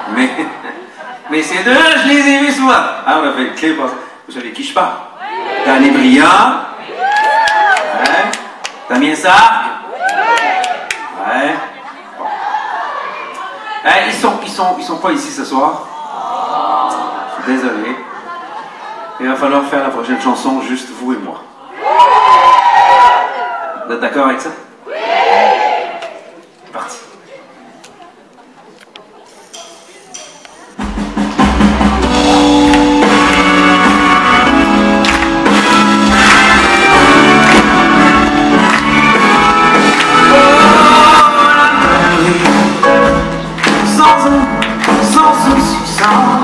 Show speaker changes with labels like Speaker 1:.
Speaker 1: Mais ces deux, je les ai vus souvent. Ah, on a fait le clip. Vous savez qui je parle? Danny Briand. Ouais. Damien Sark. Ouais. Bon. Ils sont pas ici ce soir. Je suis désolé. Il va falloir faire la prochaine chanson juste vous et moi. Vous êtes d'accord avec ça? Oui! C'est parti. Sans souci, sans